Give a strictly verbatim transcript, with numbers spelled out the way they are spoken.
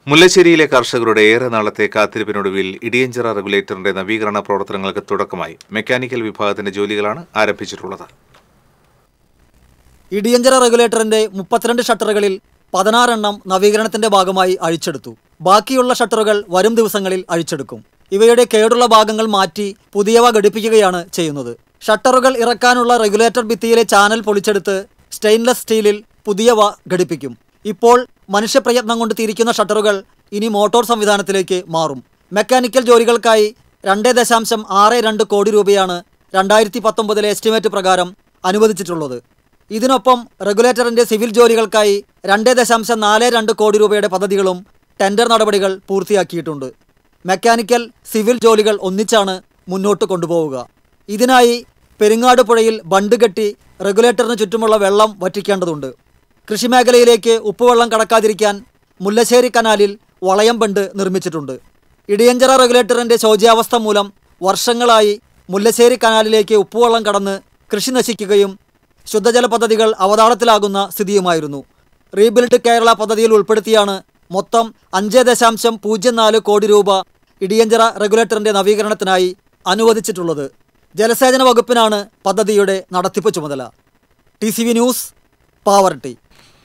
മുല്ലശ്ശേരിയിലെ കർഷകരുടെ ഏറെ നാളത്തെ കാത്തിരിപ്പിനൊടുവിൽ ഇടിയഞ്ചിറ റെഗുലേറ്ററിന്റെ നവീകരണ പ്രവർത്തനങ്ങൾക്ക് തുടക്കമായി. മെക്കാനിക്കൽ വിഭാഗത്തിന്റെ ജോലികളാണ് ആരംഭിച്ചിട്ടുള്ളത്. ഇടിയഞ്ചിറ റെഗുലേറ്ററിന്റെ മുപ്പത്തിരണ്ട് ഷട്ടറുകളിൽ പതിനാറെണ്ണം നവീകരണത്തിന്റെ ഭാഗമായി അഴിച്ചെടുത്തു. ബാക്കിയുള്ള ഷട്ടറുകൾ വരും ദിവസങ്ങളിൽ അഴിച്ചെടുക്കും. ഇവയുടെ കേടുള്ള ഭാഗങ്ങൾ മാറ്റി പുതിയവ ഘടിപ്പിക്കുകയാണ് ചെയ്യുന്നത്. ഷട്ടറുകൾ ഇറക്കാനുള്ള റെഗുലേറ്റർ ഭിത്തിയിലെ ചാനൽ പൊളിച്ചെടുത്ത് സ്റ്റെയിൻലെസ് സ്റ്റീലിൽ പുതിയവ ഘടിപ്പിക്കും. ഇപ്പോൾ മനുഷ്യപ്രയത്നം കൊണ്ട് തിരിക്കുന്ന ഷട്ടറുകൾ ഇനി മോട്ടോർ സംവിധാനത്തിലേക്ക് മാറും. മെക്കാനിക്കൽ ജോലികൾക്കായി രണ്ട് ദശാംശം ആറ് രണ്ട് കോടി രൂപയാണ് രണ്ടായിരത്തി പത്തൊമ്പതിലെ എസ്റ്റിമേറ്റ് പ്രകാരം അനുവദിച്ചിട്ടുള്ളത്. ഇതിനൊപ്പം റെഗുലേറ്ററിന്റെ സിവിൽ ജോലികൾക്കായി രണ്ട് ദശാംശം നാല് രണ്ട് കോടി രൂപയുടെ പദ്ധതികളും ടെൻഡർ നടപടികൾ പൂർത്തിയാക്കിയിട്ടുണ്ട്. മെക്കാനിക്കൽ സിവിൽ ജോലികൾ ഒന്നിച്ചാണ് മുന്നോട്ട് കൊണ്ടുപോവുക. ഇതിനായി പെരിങ്ങാട് പുഴയിൽ ബണ്ട് കെട്ടി റെഗുലേറ്ററിന് ചുറ്റുമുള്ള വെള്ളം വറ്റിക്കേണ്ടതുണ്ട്. കൃഷിമേഖലയിലേക്ക് ഉപ്പുവെള്ളം കടക്കാതിരിക്കാൻ മുല്ലശ്ശേരി കനാലിൽ വളയം ബണ്ട് നിർമ്മിച്ചിട്ടുണ്ട്. ഇടിയഞ്ചിറ റെഗുലേറ്ററിന്റെ ശോച്യാവസ്ഥ മൂലം വർഷങ്ങളായി മുല്ലശ്ശേരി കനാലിലേക്ക് ഉപ്പുവെള്ളം കടന്ന് കൃഷി നശിക്കുകയും ശുദ്ധജല പദ്ധതികൾ അവതാളത്തിലാകുന്ന സ്ഥിതിയുമായിരുന്നു. റീബിൽഡ് കേരള പദ്ധതിയിൽ ഉൾപ്പെടുത്തിയാണ് മൊത്തം അഞ്ച് ദശാംശം പൂജ്യം നാല് കോടി രൂപ ഇടിയഞ്ചിറ റെഗുലേറ്ററിന്റെ നവീകരണത്തിനായി അനുവദിച്ചിട്ടുള്ളത്. ജലസേചന വകുപ്പിനാണ് പദ്ധതിയുടെ നടത്തിപ്പ് ചുമതല. T C V news, Pavaratti.